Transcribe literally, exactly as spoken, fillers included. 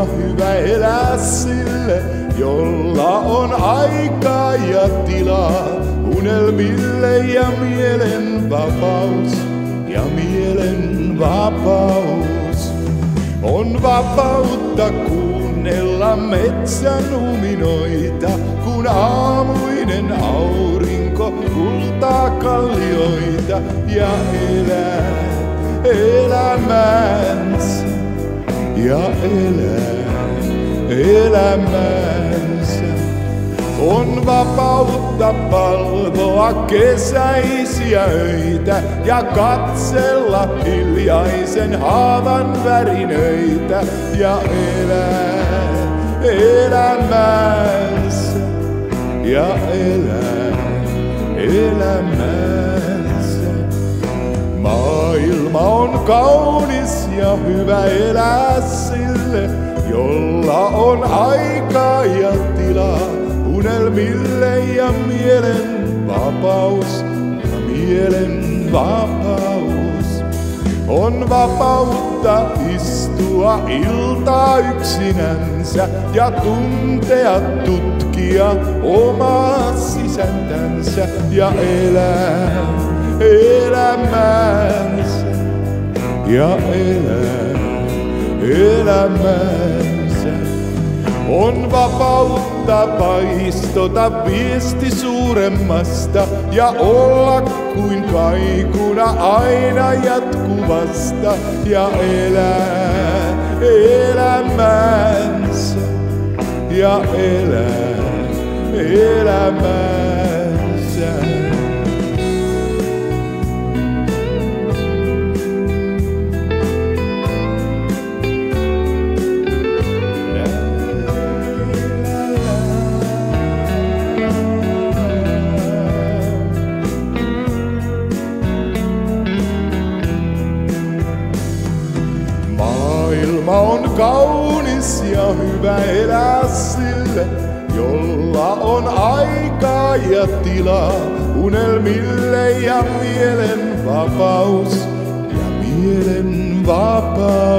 ja hyvä elää sille, jolla on aikaa ja tilaa unelmille ja mielen vapaus ja mielen vapaus. On vapautta kuunnella metsän huminoita, kun aamuinen aurinko kultaa kallioita ja elää elämänsä ja elää elämänsä. On vapautta palvoa kesäisiä öitä ja katsella hiljaisen haavan värinöitä ja elää elämänsä ja elää elämänsä. Maailma on kaunis ja hyvä elää sille, jolla on aikaa ja tilaa unelmille ja mielen vapaus ja mielen vapaus. On vapautta istua iltaa yksinänsä ja tuntea tutkia omaa sisäntänsä ja elää elämänsä ja elää elämänsä. On vapautta paistota viesti suuremmasta ja olla kuin kaikuna aina jatkuvasta ja elää elämänsä ja elää elämänsä. Maailma on kaunis ja hyvä elää sille, jolla on aikaa ja tilaa unelmille ja mielen vapaus ja mielen vapaus.